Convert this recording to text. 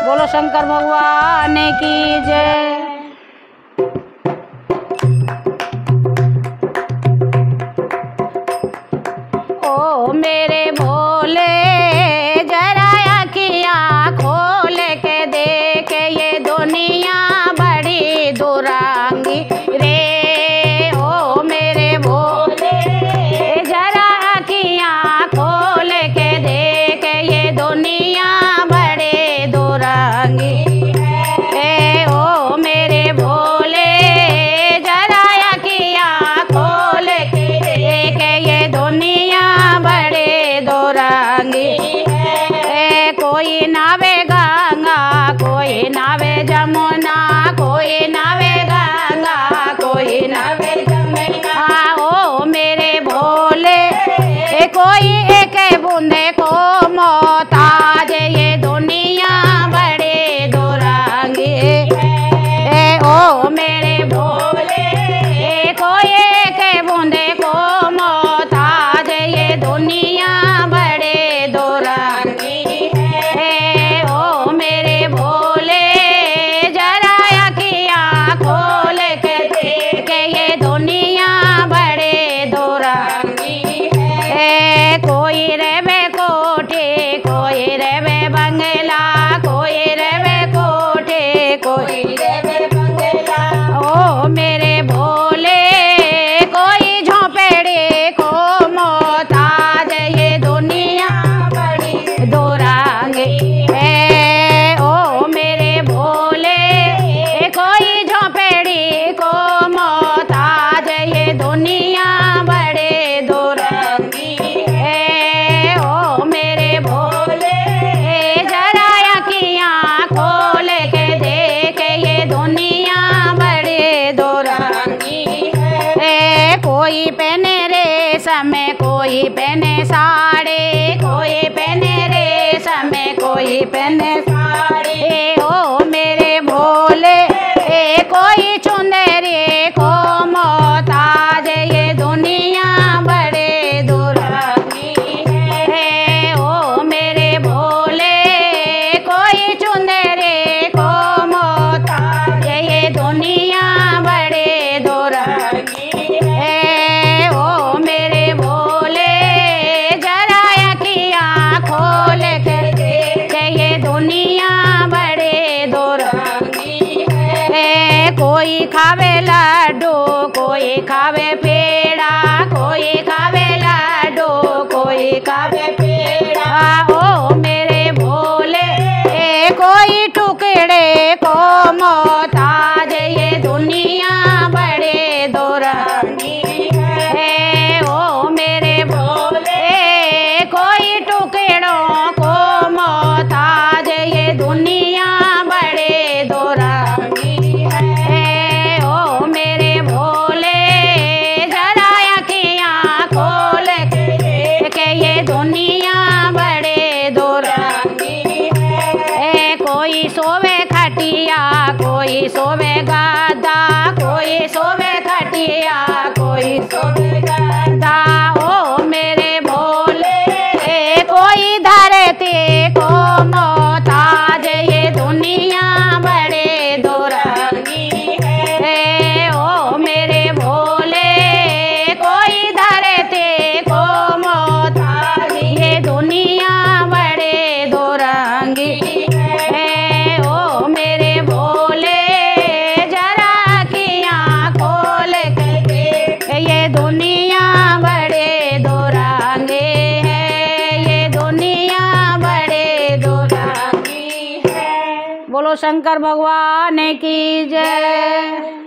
बोलो शंकर भगवान की जय। ओ मेरे भोले जरा अखियाँ खोल के देख, ये दुनिया बड़ी दुरांगी रे। ओ मेरे भोले जरा अखियाँ खोल के देख, ये दुनिया बड़े दुरांगी रे। ओ मेरे भोले जरा अखियाँ खोल के देख, ये दुनिया बड़े दुरांगी। कोई नावे गंगा, कोई नावे जमुना, कोई नावे गंगा, कोई नावे जमुना। ओ मेरे भोले कोई एक बूंदे को मोहताज, ये दुनिया बड़े दुरांगी। ओ मेरे भोले कोई एक बूंदे को मोहताज, ये दुनिया बड़े दुरांगी। ओ मेरे भोले जरा अखियाँ खोल के देख, ये दुनिया बड़े दुरांगी। कोई रेवे कोठे, कोई रेवे बंगला, कोई रेवे कोठे, कोई रेवे बंगला। ओ मेरे भोले कोई झोंपड़े को मोहताज, ये दुनिया बड़ी दुरांगी। ओ मेरे भोले कोई झोंपड़ी को मोहताज, ये दुनिया बड़े दुरांगी। ओ मेरे भोले जरा अखियाँ खोल के देख, ये दुनिया बड़े दुरांगी। कोई पहने रेशम, कोई पहने साड़ी, कोई पहने रेशम, कोई पहने साड़ी। ओ मेरे भोले कोई चुंदरी को मोहताज, ये दुनिया बड़े दुरांगी। ओ मेरे भोले कोई चुंदरी को मोहताज, ये दुनिया बड़े दुरांगी। ओ मेरे भोले जरा अखियाँ खोल के देख, ये दुनिया बड़े दुरांगी। कोई खावे लड्डू, कोई खावे पेड़ा, कोई खावे लड्डू, कोई खावे पेड़ा। ओ मेरे भोले कोई टुकड़े को मोहताज, ये दुनिया बड़े दुरांगी। ओ मेरे भोले कोई टुकड़ों को मोहताज, ये दुनिया बड़े दुरांगी। ओ मेरे भोले जरा अखियाँ खोल के देख, ये दुनिया बड़े दुरांगी। कोई सोवे खटिया, कोई सोवे गद्दा, कोई सोवे खटिया, कोई सोवे गद्दा। ओ मेरे भोले कोई धरती को मोहताज, ये दुनिया बड़े दुरांगी। ओ मेरे भोले कोई धरती को मोहताज, ये दुनिया बड़े दुरांगी। ओ मेरे भोले जरा अखियाँ खोल के देख, ये दुनिया बड़े दुरांगे है, ये दुनिया बड़े दुरांगी है। बोलो शंकर भगवान की जय।